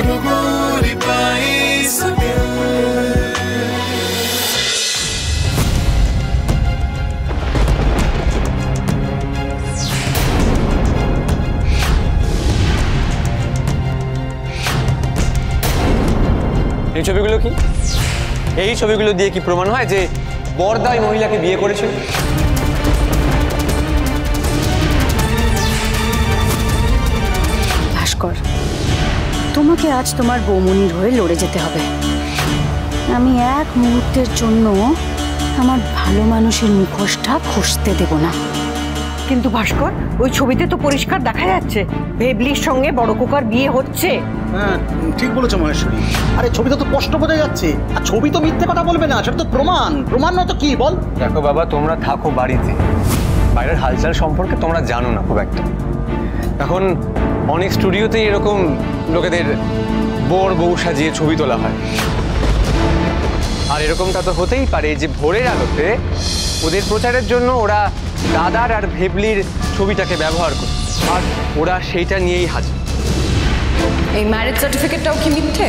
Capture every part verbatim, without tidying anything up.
এই ছবিগুলো কি? এই ছবিগুলো দিয়ে কি প্রমাণ হয় যে বরদা ওই মহিলাকে বিয়ে করেছিল? ভাস্কর, তোমাকে আজ তোমার বৌমনির হয়ে লড়ে যেতে হবে। আমি এক মুহূর্তের জন্য আমার ভালো মানুষের মুখোশটা খসতে দেব না। কিন্তু ভাস্কর, ওই ছবিতে তো পরিষ্কার দেখা যাচ্ছে ভেবলির সঙ্গে বড় কোকার বিয়ে হচ্ছে। হ্যাঁ ঠিক বলেছো মহেশ্বরী। আরে ছবিতে তো স্পষ্ট বোঝা যাচ্ছে। আর ছবি তো মিথ্যে কথা বলবে না, সেটা তো প্রমাণ। প্রমাণ নয় তো কি বল? দেখো বাবা, তোমরা থাকো বাড়িতে, বাইরের হালচাল সম্পর্কে তোমরা জানো না খুব একটা। এখন অনেক স্টুডিওতেই এরকম লোকেদের বর বউ সাজিয়ে ছবি তোলা হয়। আর এরকমটা তো হতেই পারে যে ভোরের আলোতে ওদের প্রচারের জন্য ওরা দাদার আর ভেবলির ছবিটাকে ব্যবহার করে, আর ওরা সেইটা নিয়েই হাজির। এই ম্যারেজ সার্টিফিকেটটাও কি মিথ্যে?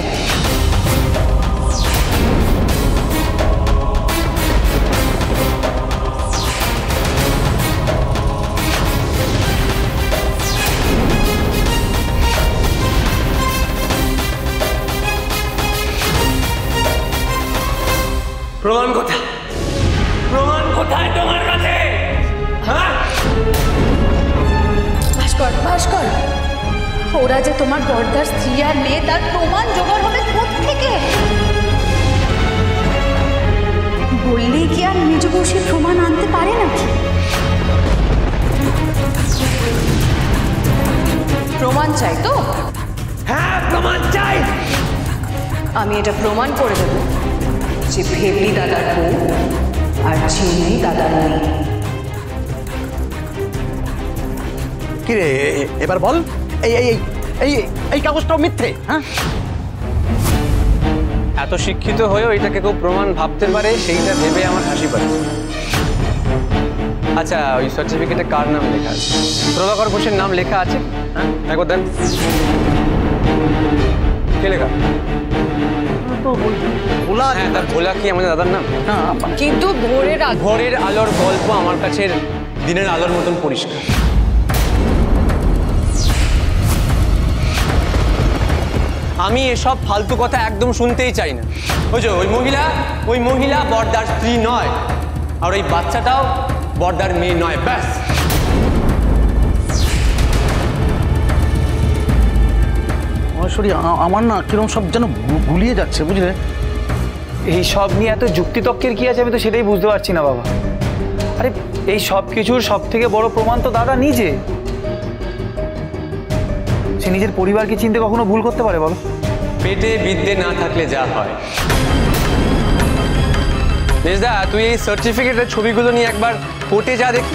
প্রমাণ কোথায়? প্রমাণ কোথায় তোমার কাছে? হ্যাঁ ভাস্কর, ভাস্কর, ওরা যে তোমার বর্দার স্ত্রী আর মেয়ে, তার প্রমাণ জোগাড় হবে কোত্থেকে? বললেই কি আর নিজ বসে প্রমাণ আনতে পারে নাকি? প্রমাণ চাই তো? হ্যাঁ প্রমাণ চাই। আমি এটা প্রমাণ করে দেবো যে ভেবলি দাদার বউ আর চিনি দাদার মেয়ে। কি রে এবার বল, এই এই এই এই কাগজটাও মিথ্যে? হ্যাঁ, এত শিক্ষিত হয়েও এটাকে কেউ প্রমাণ ভাবতে পারে, সেইটা ভেবে আমার হাসি পাচ্ছে। আচ্ছা, ওই সার্টিফিকেটে কার নাম লেখা আছে? প্রভাকর ঘোষের নাম লেখা আছে? হ্যাঁ একবার দেন। কে লেখা? ভোলা। হ্যাঁ, তার ভোলা কি আমাদের দাদার নাম? কিন্তু ভোরের ভোরের আলোর গল্প আমার কাছে দিনের আলোর মতন পরিষ্কার। আমি এসব ফালতু কথা একদম শুনতেই চাই না। ওই যে ওই মহিলা, ওই মহিলা বরদার স্ত্রী নয়, আর ওই বাচ্চাটাও বরদার মেয়ে নয়। ব্যাস। মহেশ্বরী, আমার না কিরকম সব যেন গুলিয়ে যাচ্ছে, বুঝলে? এই সব নিয়ে এত যুক্তিতর্কের কি আছে আমি তো সেটাই বুঝতে পারছি না বাবা। আরে এই সব কিছুর সব থেকে বড় প্রমাণ তো দাদা নিজে। সে নিজের পরিবারকে চিনতে কখনো ভুল করতে পারে বলো? পেটে বিদ্যে না থাকলে যা হয়। মেজদা, তুই এই সার্টিফিকেটের ছবিগুলো নিয়ে একবার কোর্টে যা দেখি।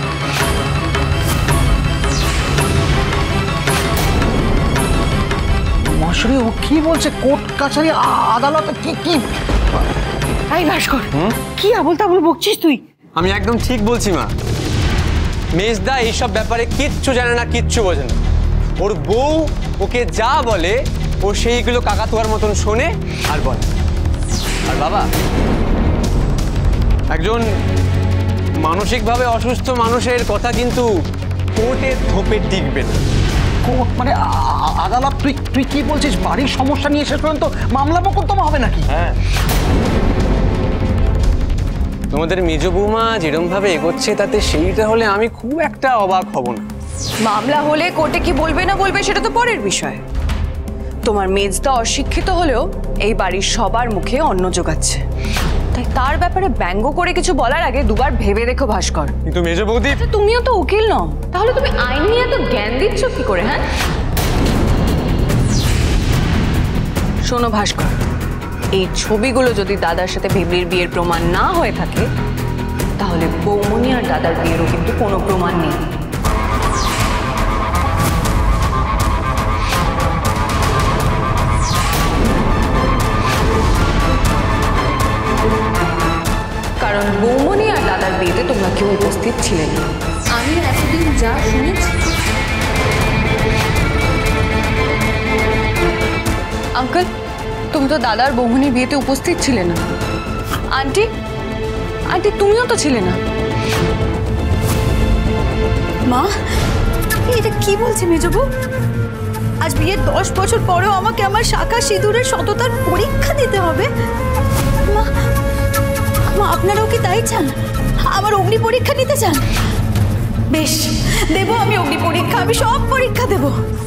মহেশ্বরী, ও কি বলছে? কোর্ট কাছারি আদালত কি কি? এই ভাস্কর, কি আবল তাবল বকছিস তুই? আমি একদম ঠিক বলছি মা। মেজদা এইসব ব্যাপারে কিচ্ছু জানে না, কিচ্ছু বোঝে না। ওর বউ ওকে যা বলে ও সেইগুলো কাকাতুয়ার মতন শোনে আর বলে। আর বাবা, একজন মানসিকভাবে অসুস্থ মানুষের কথা কিন্তু কোর্টের ধোপে টিকবে না। কোর্ট মানে আদালত? তুই তুই কি বলছিস? বাড়ির সমস্যা নিয়ে শেষ পর্যন্ত মামলা মোকদ্দমা হবে নাকি? হ্যাঁ, তোমাদের মেজ বৌমা যেরকম ভাবে এগোচ্ছে তাতে সেইটা হলে আমি খুব একটা অবাক হব না। মামলা হলে কোর্টে কি বলবে না বলবে সেটা তো পরের বিষয়। তোমার মেজদা অশিক্ষিত হলেও এই বাড়ির সবার মুখে অন্ন জোগাচ্ছে, তাই তার ব্যাপারে ব্যঙ্গ করে কিছু বলার আগে দুবার ভেবে দেখো ভাস্কর। কিন্তু মেজ বৌদি, তুমিও তো উকিল নও, তাহলে তুমি আইন নিয়ে এত জ্ঞান দিচ্ছ কি করে? হ্যাঁ শোনো ভাস্কর, এই ছবিগুলো যদি দাদার সাথে ভেবলির বিয়ের প্রমাণ না হয়ে থাকে, তাহলে বৌমনি আর দাদার বিয়েরও কিন্তু কোনো প্রমাণ নেই। কারণ বৌমনি আর দাদার বিয়েতে তোমরা কেউ উপস্থিত ছিলেন না। আমি এতদিন যা শুনেছি আঙ্কেল, তুমি তো দাদার বৌমনির বিয়েতে উপস্থিত ছিলে না। আন্টি আন্টি তুমিও তো ছিলে না। মা, এটা কি বলছে মেজবু? আজ বিয়ের দশ বছর পরেও আমাকে আমার শাখা সিঁদুরের সততার পরীক্ষা দিতে হবে? মা, মা আপনারাও কি তাই চান? আমার অগ্নি পরীক্ষা নিতে চান? বেশ, দেব আমি অগ্নি পরীক্ষা, আমি সব পরীক্ষা দেব।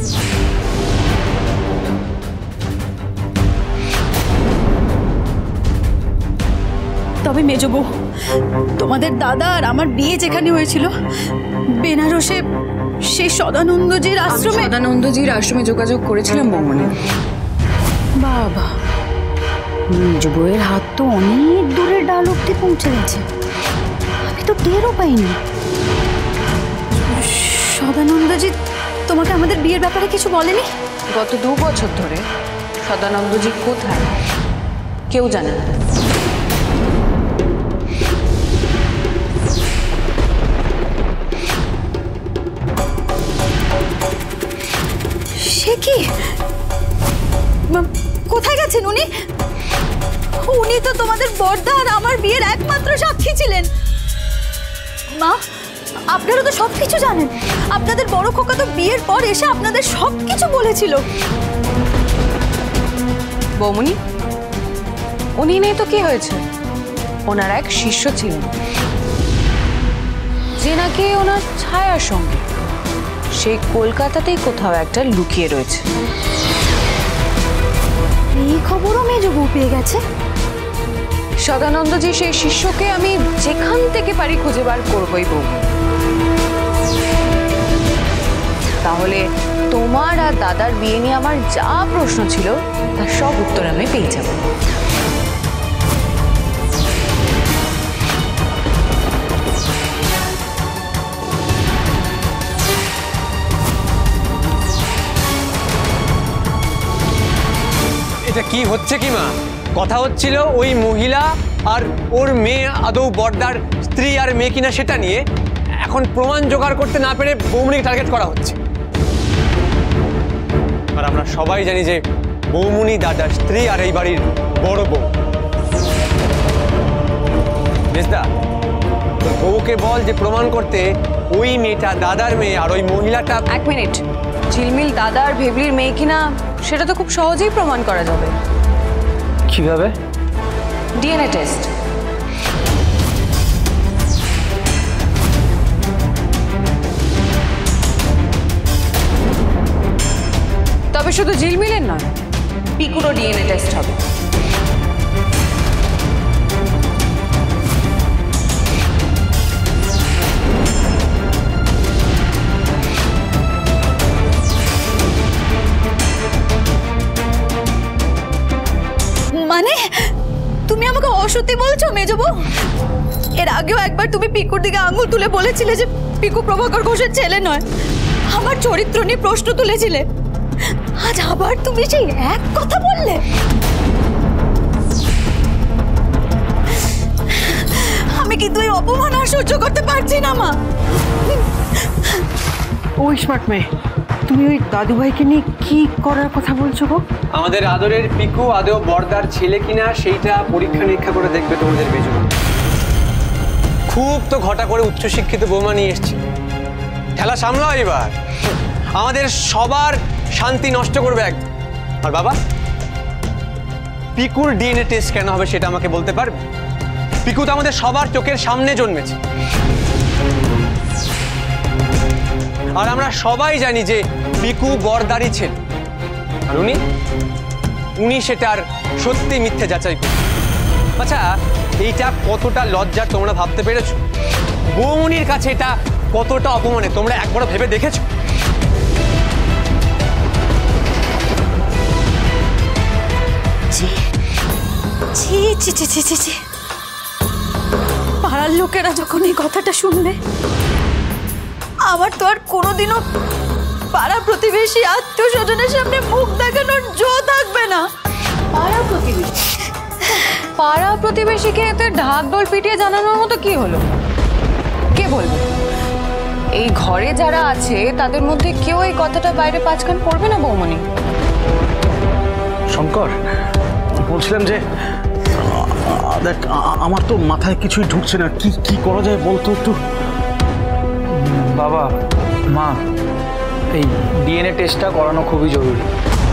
তবে মেজবু, তোমাদের দাদা আর আমার বিয়ে যেখানে হয়েছিল বেনারসে, সেই সদানন্দজির আশ্রমে। সদানন্দজির আশ্রমে যোগাযোগ করেছিলাম বৌমনি। বাবা, মেজ বউয়ের হাত তো অনেক দূরের ডাল অব্দি পৌঁছে গেছে, আমি তো টেরও পাইনি। সদানন্দজি তোমাকে আমাদের বিয়ের ব্যাপারে কিছু বলেনি? গত দু বছর ধরে সদানন্দজি কোথায় কেউ জানে না। সে কি? কোথায় গেছেন উনি? উনি তো তোমাদের বড়দা আর আমার বিয়ের একমাত্র সাক্ষী ছিলেন। মা, আপনারা তো সব কিছু জানেন। আপনাদের বড় খোকা তো বিয়ের পর এসে আপনাদের সব কিছু বলেছিল। বৌমনি, উনি নেই তো কি হয়েছে? ওনার এক শিষ্য ছিলেন যে নাকি ওনার ছায়ার সঙ্গে সেই কলকাতাতেই কোথাও একটা লুকিয়ে রয়েছে। এই খবরও মেজবউ পেয়ে গেছে। সদানন্দজি সেই শিষ্যকে আমি যেখান থেকে পারি খুঁজে বার করবই বউ। তাহলে তোমার আর দাদার বিয়ে নিয়ে আমার যা প্রশ্ন ছিল তার সব উত্তর আমি পেয়ে যাব। এটা কি হচ্ছে কি মা? কথা হচ্ছিল ওই মহিলা আর ওর মেয়ে আদৌ বড়দার স্ত্রী আর মেয়ে কিনা সেটা নিয়ে। এখন প্রমাণ জোগাড় করতে না পেরে বৌমনিকে টার্গেট করা হচ্ছে। আর আমরা সবাই জানি যে বৌমনি দাদার স্ত্রী আর এই বাড়ির বড় বউ। মেজদা, তোর বউকে বল যে প্রমাণ করতে ওই মেয়েটা দাদার মেয়ে আর ওই মহিলাটা। এক মিনিট, ঝিলমিল দাদা আর ভেবলির মেয়ে কিনা সেটা তো খুব সহজেই প্রমাণ করা যাবে। কিভাবে? DNA test. তবে শুধু ঝিলমিলের নয়, পিকুরও ডিএনএ টেস্ট হবে। মানে তুমি আমাকে অসত্যি বলছো মেজবউ? এর আগেও একবার তুমি পিকুর দিকে আঙুল তুলে বলেছিলে যে পিকু প্রভাকর ঘোষের ছেলে নয়, আমার চরিত্র নিয়ে প্রশ্ন তুলেছিলে। আজ আবার তুমি সেই এক কথা বললে। আমি কিন্তু এই অপমান আর সহ্য করতে পারছি না মা। ওই স্মার্ট মেয়ে, তুমি ওই দাদুভাইকে নিয়ে কি করার কথা বলছো গো? আমাদের আদরের পিকু আদৌ বড়দার ছেলে কিনা সেইটা পরীক্ষা নিরীক্ষা করে দেখবে তোমাদের বেজু। খুব তো ঘটা করে উচ্চশিক্ষিত বৌমা নিয়ে এসছি, খেলা সামলাও এবার। আমাদের সবার শান্তি নষ্ট করবে একদম। আর বাবা, পিকুর ডিএনএ টেস্ট কেন হবে সেটা আমাকে বলতে পারবে? পিকু তো আমাদের সবার চোখের সামনে জন্মেছে, আর আমরা সবাই জানি যে পিকু বড়দারই ছেলে। আর উনি উনি সেটার সত্যি মিথ্যে যাচাই করুন। আচ্ছা, এইটা কতটা লজ্জার তোমরা ভাবতে পেরেছো? বৌমনির কাছে এটা কতটা অপমানে তোমরা একবারও ভেবে দেখেছো? ছি ছি ছি ছি ছি ছি। পাড়ার লোকেরা যখন এই কথাটা শুনবে, আমার তো আর কোনোদিনও পাড়া প্রতিবেশী আত্মীয় স্বজনের সামনে মুখ দেখানোর জো থাকবে না। পাড়া প্রতিবেশী পাড়া প্রতিবেশীকে এতে ঢাক ঢোল পিটিয়ে জানানোর মতো কি হলো? কে বলবে? এই ঘরে যারা আছে তাদের মধ্যে কেউ এই কথাটা বাইরে পাঁচখান পড়বে না বৌমনি। সম্পূর্ণ শঙ্কর, বলছিলাম যে আ, দেখ আ- আমার তো মাথায় কিছুই ঢুকছে না, কি কি করা যায় বলতো একটু। বাবা, মা, এই ডিএনএ টেস্টটা করানো খুবই জরুরি।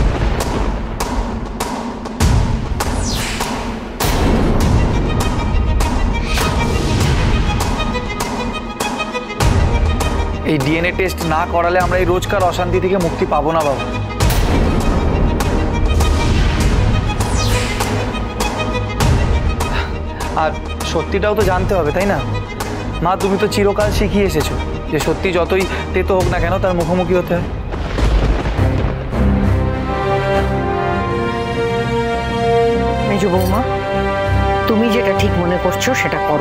এই ডিএনএ টেস্ট না করালে আমরা এই রোজকার অশান্তি থেকে মুক্তি পাবো না বাবা। আর সত্যিটাও তো জানতে হবে, তাই না মা? তুমি তো চিরকাল শিখিয়ে এসেছো যে সত্যি যতই তেতো হোক না কেন তার মুখোমুখি হতে হয়। মেজ বৌমা, তুমি যেটা ঠিক মনে করছো সেটা করো।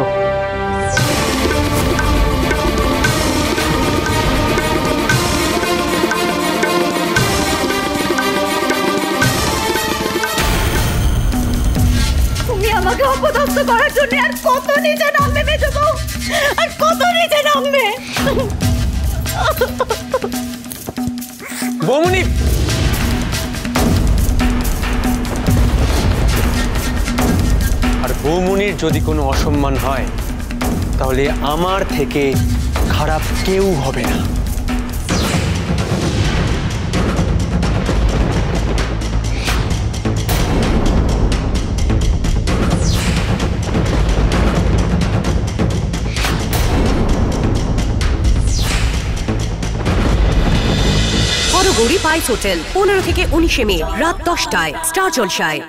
তুমি আমাকে অপদস্থ করার জন্য আর কত নিচে নামবে মেজো বউ, আর কত নিচে নামবে? বৌমনি, আর বৌমনির যদি কোনো অসম্মান হয় তাহলে আমার থেকে খারাপ কেউ হবে না। গৌরী পাইস হোটেল পনেরো থেকে উনিশে মে রাত দশটায় স্টার জলসায়।